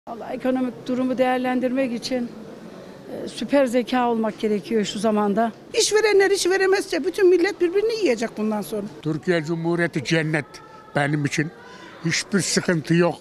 Vallahi ekonomik durumu değerlendirmek için süper zeka olmak gerekiyor şu zamanda. İşverenler iş veremezse bütün millet birbirini yiyecek bundan sonra. Türkiye Cumhuriyeti cennet benim için. Hiçbir sıkıntı yok.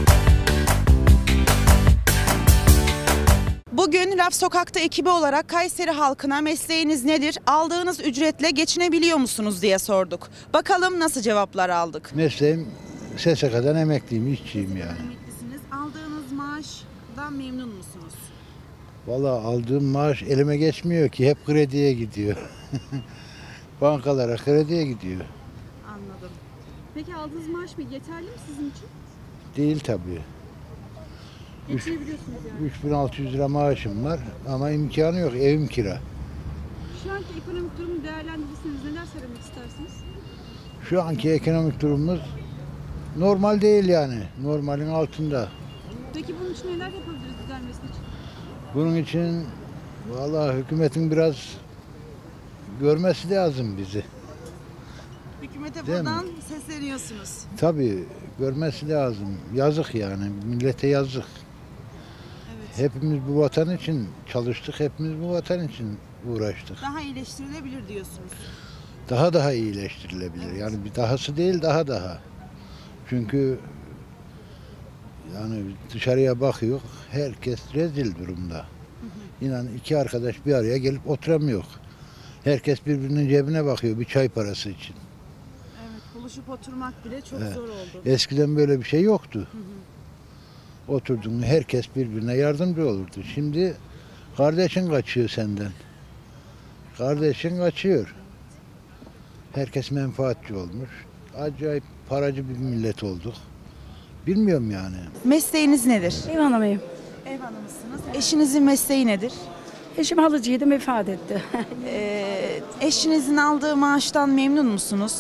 Bugün Laf Sokak'ta ekibi olarak Kayseri halkına mesleğiniz nedir, aldığınız ücretle geçinebiliyor musunuz diye sorduk. Bakalım nasıl cevaplar aldık. Mesleğim SSK'dan emekliyim, işçiyim yani. Emeklisiniz. Aldığınız maaşdan memnun musunuz? Vallahi aldığım maaş elime geçmiyor ki, hep krediye gidiyor. Bankalara krediye gidiyor. Anladım. Peki aldığınız maaş mı yeterli mi sizin için? Değil tabii. Geçinebiliyorsunuz yani. 3600 lira maaşım var ama imkanı yok, evim kira. Şu anki ekonomik durumu değerlendirirseniz neler söylemek istersiniz? Şu anki ekonomik durumumuz normal değil yani, normalin altında. Peki bunun için neler yapabiliriz düzelmesi için? Bunun için vallahi hükümetin biraz görmesi lazım bizi. Hükümete Değil buradan sesleniyorsunuz. Tabii görmesi lazım. Yazık yani, millete yazık. Evet. Hepimiz bu vatan için çalıştık, hepimiz bu vatan için uğraştık. Daha iyileştirilebilir diyorsunuz. Daha iyileştirilebilir. Yani bir dahası değil, daha. Çünkü yani dışarıya bakıyor, herkes rezil durumda. İnan iki arkadaş bir araya gelip oturamıyor. Herkes birbirinin cebine bakıyor bir çay parası için. Evet, buluşup oturmak bile çok zor oldu. Eskiden böyle bir şey yoktu. Oturdun, herkes birbirine yardımcı olurdu. Şimdi kardeşin kaçıyor senden. Kardeşin kaçıyor. Herkes menfaatçi olmuş. Acayip paracı bir millet olduk. Bilmiyorum yani. Mesleğiniz nedir? Ev hanımıyım. Ev hanımısınız. Eşinizin mesleği nedir? Eşim halıcıydı, vefat etti. Eşinizin aldığı maaştan memnun musunuz?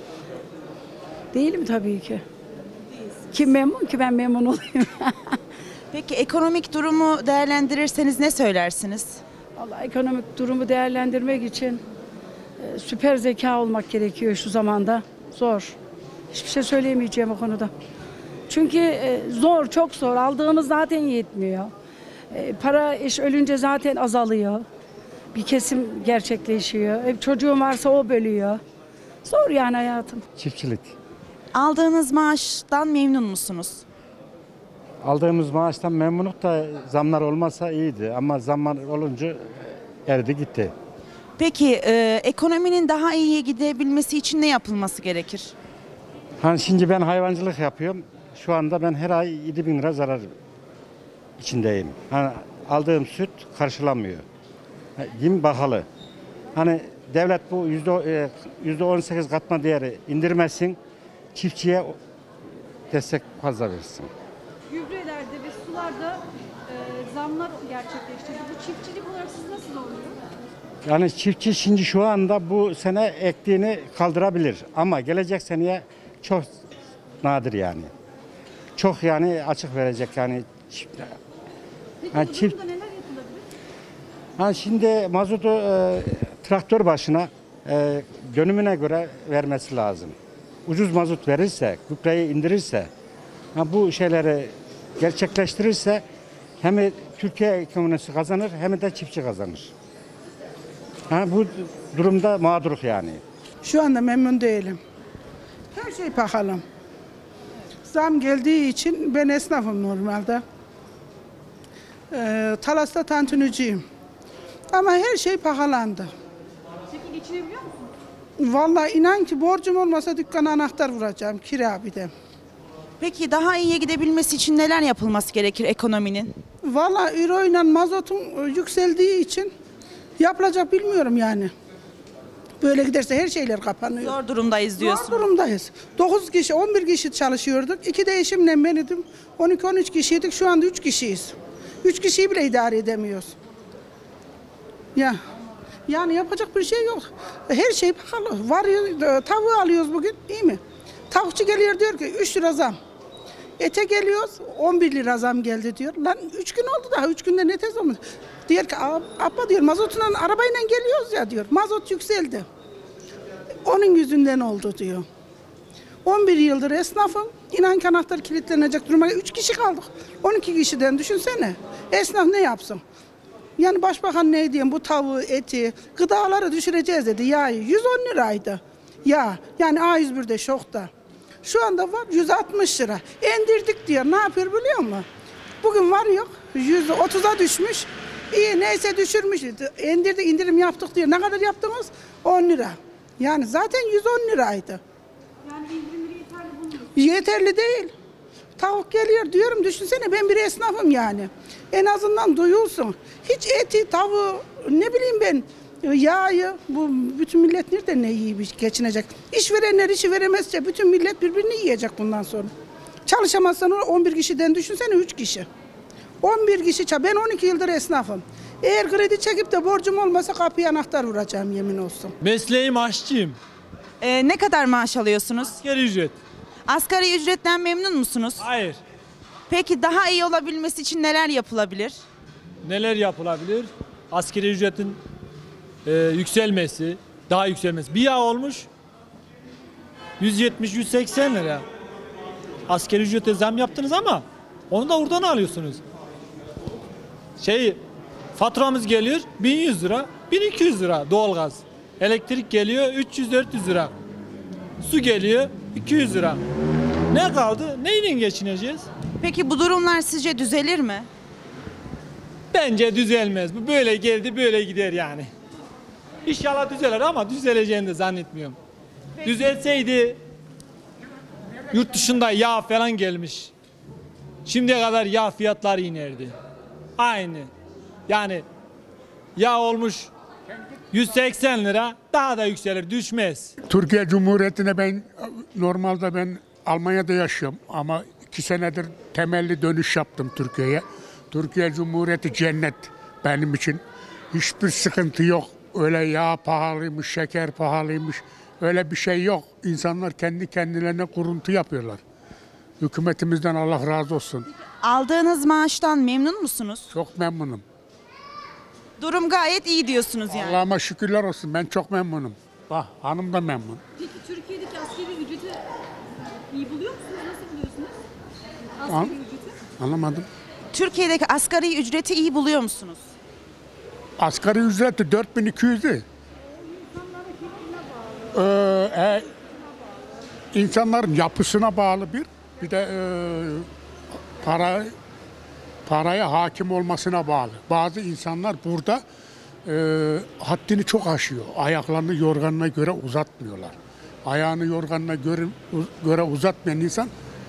Değilim tabii ki. Kim memnun ki, ben memnun olayım. Peki ekonomik durumu değerlendirirseniz ne söylersiniz? Vallahi ekonomik durumu değerlendirmek için süper zeka olmak gerekiyor şu zamanda. Zor. Hiçbir şey söyleyemeyeceğim o konuda. Çünkü zor, çok zor. Aldığımız zaten yetmiyor. Para iş ölünce zaten azalıyor. Bir kesim gerçekleşiyor. Çocuğum varsa o bölüyor. Zor yani hayatım. Çiftçilik. Aldığınız maaştan memnun musunuz? Aldığımız maaştan memnunuk da zamlar olmasa iyiydi ama zamlar olunca eridi gitti. Peki ekonominin daha iyiye gidebilmesi için ne yapılması gerekir? Hani şimdi ben hayvancılık yapıyorum. Şu anda ben her ay 7.000 lira zarar içindeyim. Hani aldığım süt karşılamıyor. Yem pahalı. Hani devlet bu %18 katma değeri indirmesin. Çiftçiye destek fazla versin. Gübrelerde ve sularda zamlar gerçekleşti. Bu çiftçilik olarak siz nasıl oluyor? Yani çiftçi şimdi şu anda bu sene ektiğini kaldırabilir ama gelecek seneye çok nadir yani. Çok yani açık verecek yani. Peki Yani bu çift, durumda neler yapılabilir? yani şimdi mazotu traktör başına dönümüne göre vermesi lazım. Ucuz mazot verirse, gübreyi indirirse, bu şeyleri gerçekleştirirse hem Türkiye ekonomisi kazanır hem de çiftçi kazanır. Bu durumda mağduruk yani. Şu anda memnun değilim. Her şey pahalı. Zam geldiği için ben esnafım normalde. Talas'ta tantuniciyim. Ama her şey pahalandı. Peki geçinebiliyor musunuz? Vallahi inan ki borcum olmasa dükkana anahtar vuracağım, kira bir de. Peki daha iyiye gidebilmesi için neler yapılması gerekir ekonominin? Vallahi euro ile mazotun yükseldiği için yapılacak bilmiyorum yani. Böyle giderse her şeyler kapanıyor. Zor durumdayız diyorsunuz. Zor durumdayız. 9 kişi, 11 kişi çalışıyorduk. 2 de eşimle ben idim. 12-13 kişiydik. Şu anda 3 kişiyiz. 3 kişiyi bile idare edemiyoruz. Ya. Yani yapacak bir şey yok. Her şey pahalı. Tavuğu alıyoruz bugün, iyi mi? Tavukçu geliyor diyor ki 3 lira zam. Ete geliyoruz 11 lira zam geldi diyor. Lan 3 gün oldu daha, 3 günde ne tez olmuş. Diyor ki abla diyor mazotla arabayla geliyoruz ya diyor. Mazot yükseldi. Onun yüzünden oldu diyor. 11 yıldır esnafım. İnan ki anahtar kilitlenecek duruma. 3 kişi kaldık. 12 kişiden düşünsene. Esnaf ne yapsın? Yani başbakan ne diyeyim, bu tavuğu, eti, gıdaları düşüreceğiz dedi. Yağı 110 liraydı. Ya yani A101'de şokta. Şu anda var 160 lira. İndirdik diyor. Ne yapıyor biliyor musun? Bugün var yok 130'a düşmüş. İyi neyse düşürmüş. İndirdik, indirim yaptık diyor. Ne kadar yaptınız? 10 lira. Yani zaten 110 liraydı. Yani indirimleri yeterli bulmuyorsunuz. Yeterli değil. Tavuk geliyor diyorum, düşünsene ben bir esnafım yani. En azından duyulsun. Hiç eti, tavuğu, ne bileyim ben, yağı, bu bütün millet nereden ne yiyip geçinecek? İşverenler işi veremezse bütün millet birbirini yiyecek bundan sonra. Çalışamazsan 11 kişiden düşünsene 3 kişi. 11 kişi, ben 12 yıldır esnafım. Eğer kredi çekip de borcum olmasa kapıya anahtar vuracağım yemin olsun. Mesleğim aşçıyım. Ne kadar maaş alıyorsunuz? Asgari ücret. Asgari ücretten memnun musunuz? Hayır. Peki daha iyi olabilmesi için neler yapılabilir? Neler yapılabilir? Asgari ücretin yükselmesi, daha yükselmesi. Bir yağ olmuş 170-180 lira. Asgari ücrete zam yaptınız ama onu da oradan alıyorsunuz. Faturamız geliyor 1100 lira, 1200 lira doğalgaz. Elektrik geliyor 300-400 lira. Su geliyor 200 lira. Ne kaldı? Neyle geçineceğiz? Peki bu durumlar sizce düzelir mi? Bence düzelmez. Bu böyle geldi böyle gider yani. İnşallah düzelir ama düzeleceğini de zannetmiyorum. Düzelseydi yurt dışında yağ falan gelmiş. Şimdiye kadar yağ fiyatları inerdi. Aynı. Yani yağ olmuş 180 lira daha da yükselir, düşmez. Türkiye Cumhuriyeti'ne normalde Almanya'da yaşıyorum ama 2 senedir temelli dönüş yaptım Türkiye'ye. Türkiye Cumhuriyeti cennet benim için. Hiçbir sıkıntı yok. Öyle yağ pahalıymış, şeker pahalıymış. Öyle bir şey yok. İnsanlar kendi kendilerine kuruntu yapıyorlar. Hükümetimizden Allah razı olsun. Aldığınız maaştan memnun musunuz? Çok memnunum. Durum gayet iyi diyorsunuz yani. Allah'ıma şükürler olsun. Ben çok memnunum. Bak hanım da memnun. Peki Türkiye'deki asgari ücreti iyi buluyor musunuz? Nasıl buluyorsunuz? An- Asgari ücreti. Anlamadım. Türkiye'deki asgari ücreti iyi buluyor musunuz? Asgari ücreti 4200'dü. İnsanların yapısına bağlı bir de paraya hakim olmasına bağlı. Bazı insanlar burada haddini çok aşıyor. Ayaklarını yorganına göre uzatmıyorlar. Ayağını yorganına göre uzatmayan insan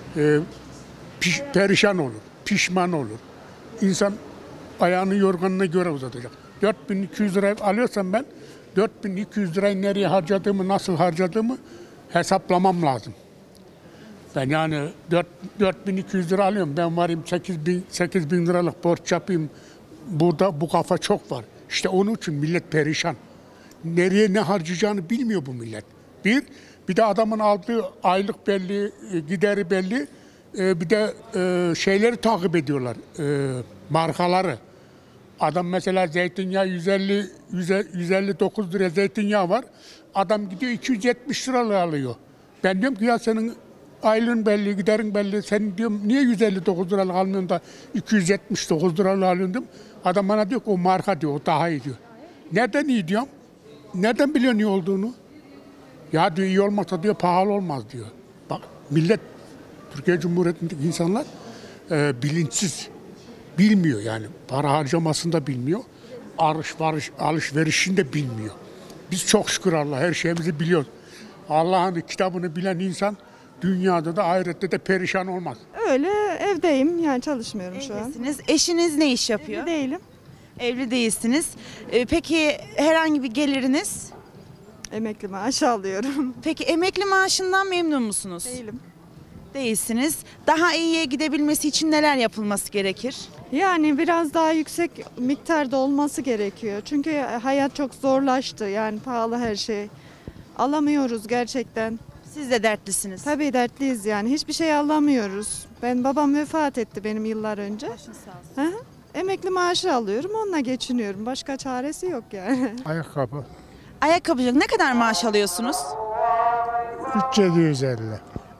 perişan olur, pişman olur. İnsan ayağını yorganına göre uzatacak. 4200 lira alıyorsam ben 4200 lirayı nereye harcadığımı, nasıl harcadığımı hesaplamam lazım. Ben yani 4200 lira alıyorum. Ben varayım 8 bin liralık borç yapayım. Burada bu kafa çok var. İşte onun için millet perişan. Nereye ne harcayacağını bilmiyor bu millet. Bir de adamın aldığı aylık belli, gideri belli. Bir de şeyleri takip ediyorlar. Markaları. Adam mesela zeytinyağı 159 lira zeytinyağı var. Adam gidiyor 270 liralık alıyor. Ben diyorum ki ya senin aylığın belli, giderin belli. Sen diyorum niye 159 liralık almıyorsun da 279 liralık alıyorsun diyorum. Adam bana diyor ki o marka diyor, o daha iyi diyor. Nereden iyi diyorum? Nereden biliyorsun iyi olduğunu? Ya diyor iyi olmasa diyor pahalı olmaz diyor. Bak millet, Türkiye Cumhuriyeti'ndeki insanlar bilinçsiz. Bilmiyor yani. Para harcamasını da bilmiyor. Alışverişini de bilmiyor. Biz çok şükür Allah her şeyimizi biliyoruz. Allah'ın kitabını bilen insan dünyada da ahirette de perişan olmaz. Öyle evdeyim yani çalışmıyorum şu an. Evlisiniz. Eşiniz ne iş yapıyor? Evli değilim. Evli değilsiniz. Peki herhangi bir geliriniz? Emekli maaşı alıyorum. Peki emekli maaşından memnun musunuz? Değilim. Değilsiniz. Daha iyiye gidebilmesi için neler yapılması gerekir? Yani biraz daha yüksek miktarda olması gerekiyor. Çünkü hayat çok zorlaştı. Yani pahalı her şey. Alamıyoruz gerçekten. Siz de dertlisiniz. Tabii dertliyiz yani. Hiçbir şey alamıyoruz. Babam vefat etti benim yıllar önce. Hı hı. Emekli maaşı alıyorum. Onunla geçiniyorum. Başka çaresi yok yani. Ayakkabı Ayakkabıcılık ne kadar maaş alıyorsunuz? 3750.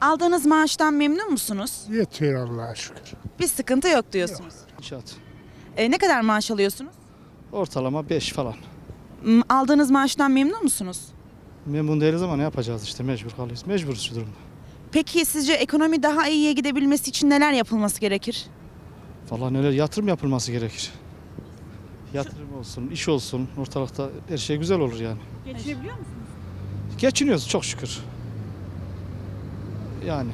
Aldığınız maaştan memnun musunuz? Yeter Allah'a şükür. Bir sıkıntı yok diyorsunuz. İnşaat. Ne kadar maaş alıyorsunuz? Ortalama 5 falan. Aldığınız maaştan memnun musunuz? Memnun değiliz ama ne yapacağız işte, mecbur kalıyoruz. Mecburuz şu durumda. Peki sizce ekonomi daha iyiye gidebilmesi için neler yapılması gerekir? Vallahi neler, yatırım yapılması gerekir. Yatırım olsun, iş olsun, ortalıkta her şey güzel olur yani. Geçinebiliyor musunuz? Geçiniyoruz çok şükür. Yani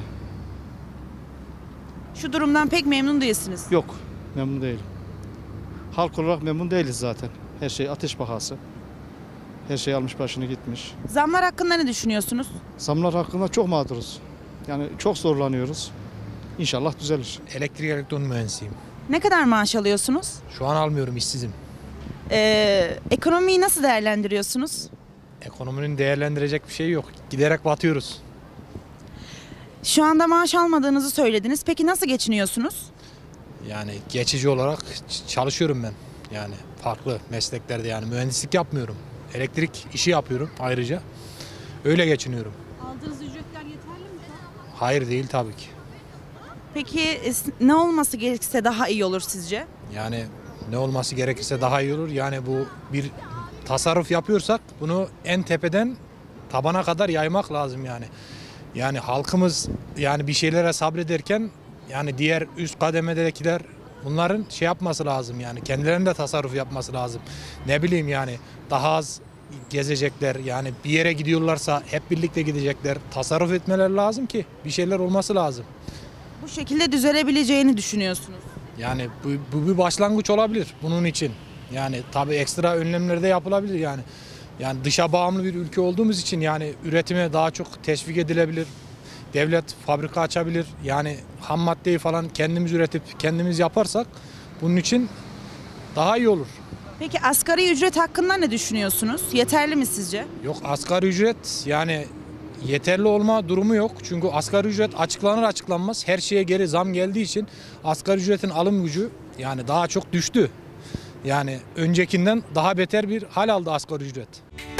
Şu durumdan pek memnun değilsiniz. yok, memnun değilim. Halk olarak memnun değiliz zaten. Her şey ateş pahası. Her şey almış başını gitmiş. Zamlar hakkında ne düşünüyorsunuz? Zamlar hakkında çok mağduruz. Yani çok zorlanıyoruz. İnşallah düzelir. Elektrik elektronik mühendisiyim. Ne kadar maaş alıyorsunuz? Şu an almıyorum, işsizim. Ekonomiyi nasıl değerlendiriyorsunuz? Ekonominin değerlendirecek bir şey yok. Giderek batıyoruz. Şu anda maaş almadığınızı söylediniz. Peki nasıl geçiniyorsunuz? Yani geçici olarak çalışıyorum ben. Yani farklı mesleklerde, yani mühendislik yapmıyorum. Elektrik işi yapıyorum ayrıca. Öyle geçiniyorum. Aldığınız ücretler yeterli mi? Hayır değil tabii ki. Peki ne olması gerekirse daha iyi olur sizce? Yani ne olması gerekirse daha iyi olur. Yani bu bir tasarruf yapıyorsak bunu en tepeden tabana kadar yaymak lazım yani. Yani halkımız yani bir şeylere sabrederken yani diğer üst kademedekiler bunların şey yapması lazım yani, kendilerinin de tasarruf yapması lazım. Ne bileyim yani daha az gezecekler, yani bir yere gidiyorlarsa hep birlikte gidecekler. Tasarruf etmeleri lazım ki bir şeyler olması lazım. Bu şekilde düzelebileceğini düşünüyorsunuz. Yani bu bir başlangıç olabilir bunun için. Yani tabii ekstra önlemler de yapılabilir yani. Yani dışa bağımlı bir ülke olduğumuz için yani üretime daha çok teşvik edilebilir. Devlet fabrika açabilir. Yani ham maddeyi falan kendimiz üretip kendimiz yaparsak bunun için daha iyi olur. Peki asgari ücret hakkında ne düşünüyorsunuz? Yeterli mi sizce? Yok, asgari ücret yani yeterli olma durumu yok. Çünkü asgari ücret açıklanır açıklanmaz her şeye geri zam geldiği için asgari ücretin alım gücü yani daha çok düştü. Yani öncekinden daha beter bir hal aldı asgari ücret.